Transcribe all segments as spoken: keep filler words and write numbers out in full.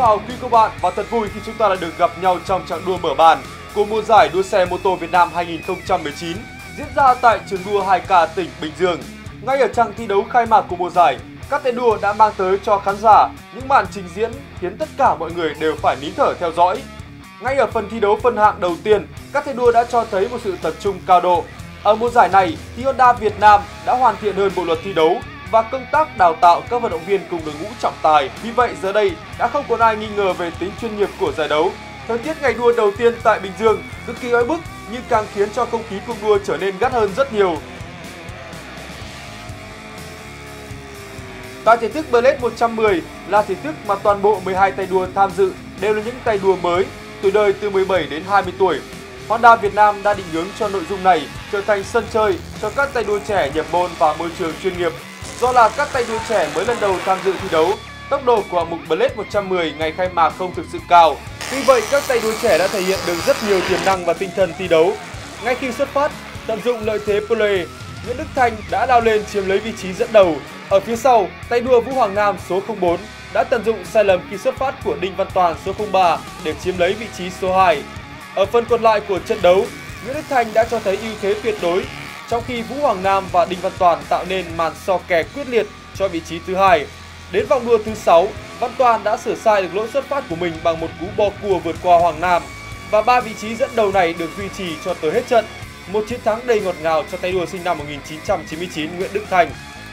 hào quý cô bạn và thật vui khi chúng ta đã được gặp nhau trong chặng đua mở màn của mùa giải đua xe mô tô Việt Nam hai nghìn không trăm mười chín diễn ra tại trường đua hai K tỉnh Bình Dương. Ngay ở chặng thi đấu khai mạc của mùa giải, các tay đua đã mang tới cho khán giả những màn trình diễn khiến tất cả mọi người đều phải nín thở theo dõi. Ngay ở phần thi đấu phân hạng đầu tiên, các tay đua đã cho thấy một sự tập trung cao độ. Ở mùa giải này, thì Honda Việt Nam đã hoàn thiện hơn bộ luật thi đấu và công tác đào tạo các vận động viên cùng đội ngũ trọng tài. Vì vậy giờ đây đã không còn ai nghi ngờ về tính chuyên nghiệp của giải đấu. Thời tiết ngày đua đầu tiên tại Bình Dương cực kỳ oi bức nhưng càng khiến cho không khí cuộc đua trở nên gắt hơn rất nhiều. Tại thể thức Blade một trăm mười là thể thức mà toàn bộ mười hai tay đua tham dự đều là những tay đua mới, tuổi đời từ mười bảy đến hai mươi tuổi. Honda Việt Nam đã định hướng cho nội dung này trở thành sân chơi cho các tay đua trẻ nhập môn vào môi trường chuyên nghiệp. Do là các tay đua trẻ mới lần đầu tham dự thi đấu, tốc độ của hạng mục Blade một trăm mười ngày khai mạc không thực sự cao. Tuy vậy, các tay đua trẻ đã thể hiện được rất nhiều tiềm năng và tinh thần thi đấu. Ngay khi xuất phát, tận dụng lợi thế pole, Nguyễn Đức Thanh đã lao lên chiếm lấy vị trí dẫn đầu. Ở phía sau, tay đua Vũ Hoàng Nam số không bốn đã tận dụng sai lầm khi xuất phát của Đinh Văn Toàn số không ba để chiếm lấy vị trí số hai. Ở phần còn lại của trận đấu, Nguyễn Đức Thanh đã cho thấy ưu thế tuyệt đối, trong khi Vũ Hoàng Nam và Đinh Văn Toàn tạo nên màn so kè quyết liệt cho vị trí thứ hai. Đến vòng đua thứ sáu, Văn Toàn đã sửa sai được lỗi xuất phát của mình bằng một cú bo cua vượt qua Hoàng Nam và ba vị trí dẫn đầu này được duy trì cho tới hết trận. Một chiến thắng đầy ngọt ngào cho tay đua sinh năm một nghìn chín trăm chín mươi chín Nguyễn Đức Thanh.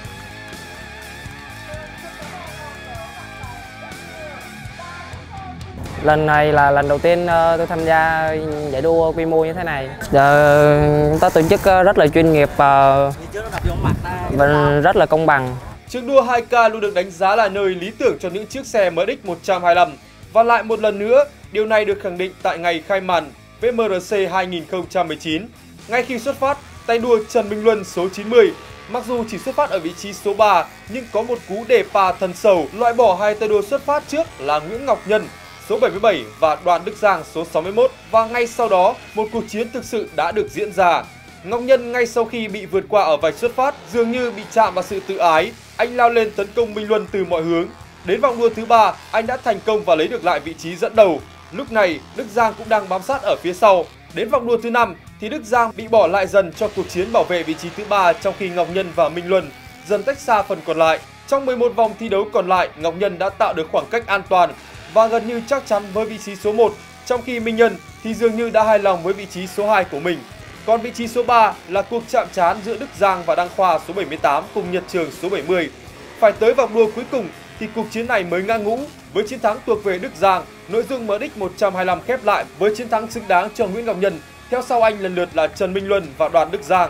Lần này là lần đầu tiên tôi tham gia giải đua quy mô như thế này. Giờ ta tổ chức rất là chuyên nghiệp và rất là công bằng. Trường đua hai K luôn được đánh giá là nơi lý tưởng cho những chiếc xe M X một trăm hai mươi lăm. Và lại một lần nữa, điều này được khẳng định tại ngày khai màn vê em rờ xê hai nghìn không trăm mười chín. Ngay khi xuất phát, tay đua Trần Minh Luân số chín mươi, mặc dù chỉ xuất phát ở vị trí số ba nhưng có một cú đề pa thần sầu loại bỏ hai tay đua xuất phát trước là Nguyễn Ngọc Nhân số bảy mươi bảy và Đoàn Đức Giang số sáu mươi mốt. Và ngay sau đó, một cuộc chiến thực sự đã được diễn ra. Ngọc Nhân ngay sau khi bị vượt qua ở vạch xuất phát dường như bị chạm vào sự tự ái, anh lao lên tấn công Minh Luân từ mọi hướng. Đến vòng đua thứ ba, anh đã thành công và lấy được lại vị trí dẫn đầu. Lúc này, Đức Giang cũng đang bám sát ở phía sau. Đến vòng đua thứ năm thì Đức Giang bị bỏ lại dần cho cuộc chiến bảo vệ vị trí thứ ba, trong khi Ngọc Nhân và Minh Luân dần tách xa phần còn lại. Trong mười một vòng thi đấu còn lại, Ngọc Nhân đã tạo được khoảng cách an toàn và gần như chắc chắn với vị trí số một, trong khi Minh Nhân thì dường như đã hài lòng với vị trí số hai của mình. Còn vị trí số ba là cuộc chạm trán giữa Đức Giang và Đăng Khoa số bảy mươi tám cùng Nhật Trường số bảy mươi. Phải tới vòng đua cuối cùng thì cuộc chiến này mới ngã ngũ với chiến thắng thuộc về Đức Giang. Nội dung M X một trăm hai mươi lăm khép lại với chiến thắng xứng đáng cho Nguyễn Ngọc Nhân. Theo sau anh lần lượt là Trần Minh Luân và Đoàn Đức Giang.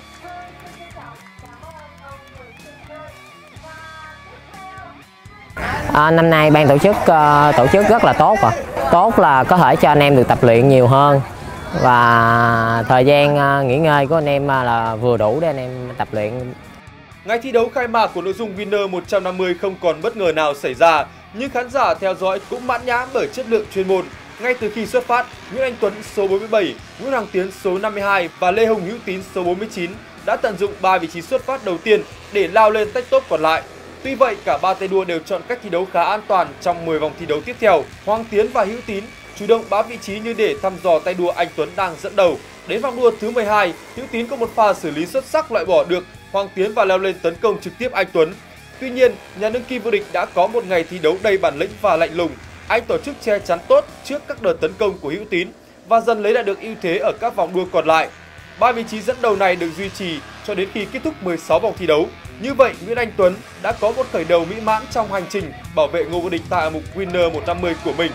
À, năm nay ban tổ chức uh, tổ chức rất là tốt rồi. Tốt là có thể cho anh em được tập luyện nhiều hơn và thời gian uh, nghỉ ngơi của anh em uh, là vừa đủ để anh em tập luyện. Ngày thi đấu khai mạc của nội dung Winner một trăm năm mươi không còn bất ngờ nào xảy ra, nhưng khán giả theo dõi cũng mãn nhãn bởi chất lượng chuyên môn. Ngay từ khi xuất phát, Nguyễn Anh Tuấn số bốn mươi bảy, Nguyễn Hoàng Tiến số năm mươi hai và Lê Hùng Hữu Tín số bốn mươi chín đã tận dụng ba vị trí xuất phát đầu tiên để lao lên tách top còn lại. Tuy vậy, cả ba tay đua đều chọn cách thi đấu khá an toàn trong mười vòng thi đấu tiếp theo. Hoàng Tiến và Hữu Tín chủ động bám vị trí như để thăm dò tay đua Anh Tuấn đang dẫn đầu. Đến vòng đua thứ mười hai, Hữu Tín có một pha xử lý xuất sắc loại bỏ được Hoàng Tiến và leo lên tấn công trực tiếp Anh Tuấn. Tuy nhiên, nhà đương kim vô địch đã có một ngày thi đấu đầy bản lĩnh và lạnh lùng. Anh tổ chức che chắn tốt trước các đợt tấn công của Hữu Tín và dần lấy lại được ưu thế ở các vòng đua còn lại. Ba vị trí dẫn đầu này được duy trì cho đến khi kết thúc mười sáu vòng thi đấu. Như vậy, Nguyễn Anh Tuấn đã có một khởi đầu mỹ mãn trong hành trình bảo vệ ngôi vô địch tại hạng mục Winner một trăm năm mươi của mình.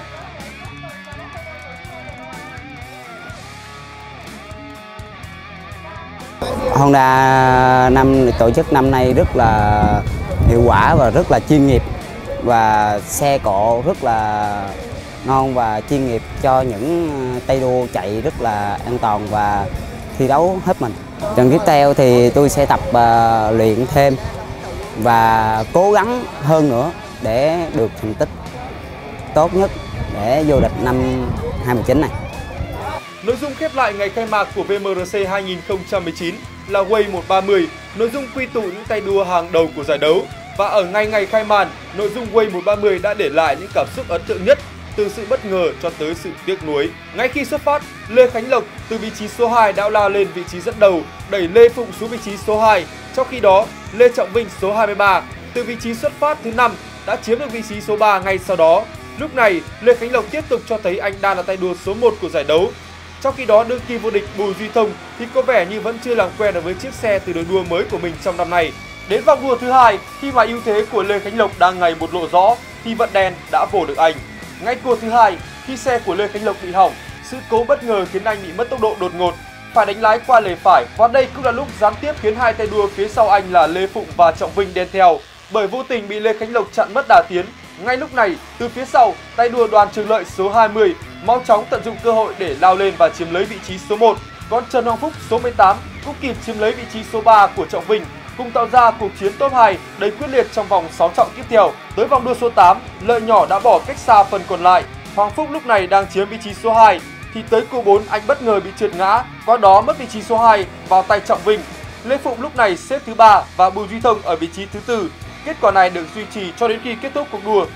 Honda năm tổ chức năm nay rất là hiệu quả và rất là chuyên nghiệp, và xe cộ rất là ngon và chuyên nghiệp cho những tay đua chạy rất là an toàn và thi đấu hết mình. Trận tiếp theo thì tôi sẽ tập uh, luyện thêm và cố gắng hơn nữa để được thành tích tốt nhất để vô địch năm hai không một chín này. Nội dung khép lại ngày khai mạc của vê em rờ xê hai nghìn không trăm mười chín là Way một ba mươi, nội dung quy tụ những tay đua hàng đầu của giải đấu. Và ở ngay ngày khai màn, nội dung Way một ba mươi đã để lại những cảm xúc ấn tượng nhất, từ sự bất ngờ cho tới sự tiếc nuối. Ngay khi xuất phát, Lê Khánh Lộc từ vị trí số hai đã lao lên vị trí dẫn đầu, đẩy Lê Phụng xuống vị trí số hai. Trong khi đó, Lê Trọng Vinh số hai mươi ba từ vị trí xuất phát thứ năm đã chiếm được vị trí số ba ngay sau đó. Lúc này, Lê Khánh Lộc tiếp tục cho thấy anh đang là tay đua số một của giải đấu. Trong khi đó, đương kim vô địch Bùi Duy Thông thì có vẻ như vẫn chưa làm quen được với chiếc xe từ đội đua mới của mình trong năm nay. Đến vòng đua thứ hai, khi mà ưu thế của Lê Khánh Lộc đang ngày một lộ rõ, thì vận đen đã vồ được anh. Ngay cuộc thứ hai, khi xe của Lê Khánh Lộc bị hỏng, sự cố bất ngờ khiến anh bị mất tốc độ đột ngột, phải đánh lái qua lề phải, và đây cũng là lúc gián tiếp khiến hai tay đua phía sau anh là Lê Phụng và Trọng Vinh đen theo, bởi vô tình bị Lê Khánh Lộc chặn mất đà tiến. Ngay lúc này, từ phía sau, tay đua Đoàn Trường Lợi số hai mươi mau chóng tận dụng cơ hội để lao lên và chiếm lấy vị trí số một, còn Trần Hoàng Phúc số mười tám cũng kịp chiếm lấy vị trí số ba của Trọng Vinh, cùng tạo ra cuộc chiến top hai đầy quyết liệt trong vòng sáu chặng tiếp theo. Tới vòng đua số tám, Lợi nhỏ đã bỏ cách xa phần còn lại. Hoàng Phúc lúc này đang chiếm vị trí số hai thì tới cua bốn anh bất ngờ bị trượt ngã, qua đó mất vị trí số hai vào tay Trọng Vinh. Lê Phụng lúc này xếp thứ ba và Bùi Duy Thông ở vị trí thứ tư. Kết quả này được duy trì cho đến khi kết thúc cuộc đua.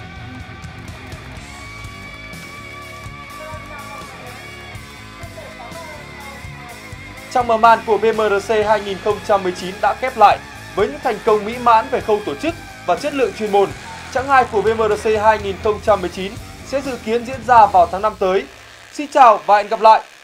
Trong mở màn của bê em rờ xê hai nghìn không trăm mười chín đã khép lại với những thành công mỹ mãn về khâu tổ chức và chất lượng chuyên môn. Chặng hai của bê em rờ xê hai nghìn không trăm mười chín sẽ dự kiến diễn ra vào tháng năm tới. Xin chào và hẹn gặp lại!